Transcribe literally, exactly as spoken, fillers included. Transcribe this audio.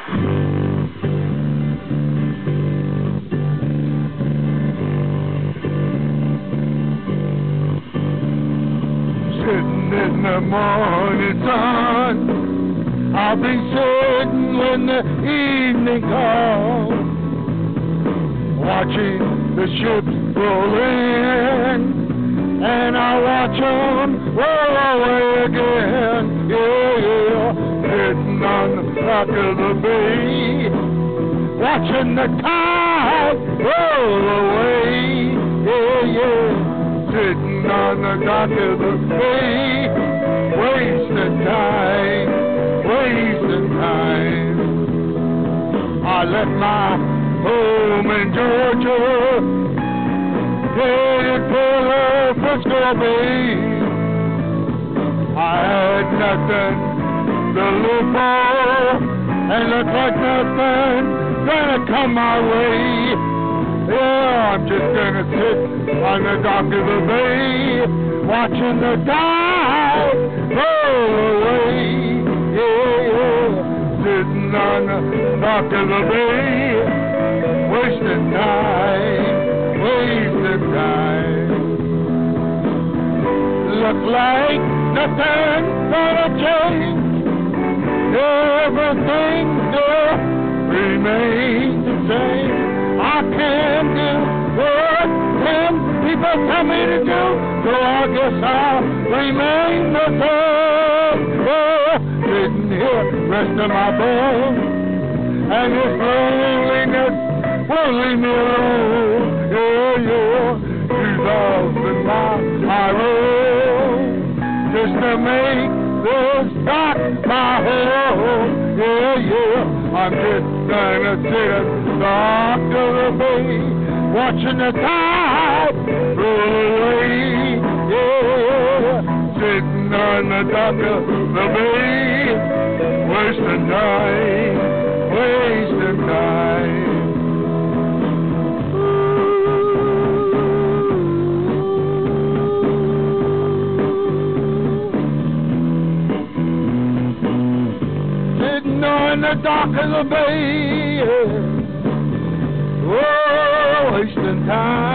Sitting in the morning sun, I'll be sitting when the evening comes, watching the ships roll in, and I watch them roll away again. Yeah, yeah, sitting on the dock of the bay, watching the tide roll away. Yeah, yeah, sitting on the dock of the bay, wasting time, wasting time. I left my home in Georgia, headed for the Frisco Bay. I had nothing to live for, and looked like nothing gonna come my way. Yeah, I'm just gonna sit on the dock of the bay, watching the tide roll away. Yeah, yeah, sitting on the dock of the bay, wasting time, wasting time. Look like nothing gonna change, everything still remains the same. I can't do what them people tell me to do, so I guess I'll remain the same. Oh, sitting here, resting my bones, and this loneliness won't leave me alone. Yeah, yeah, two thousand miles I roll just to make this dock my home. Yeah, yeah, I'm just gonna sit at the dock of the bay, watching the tide roll away. Yeah, sitting on the dock of the bay, wasting time, wasting time. On the dock of the bay, oh, wasting time.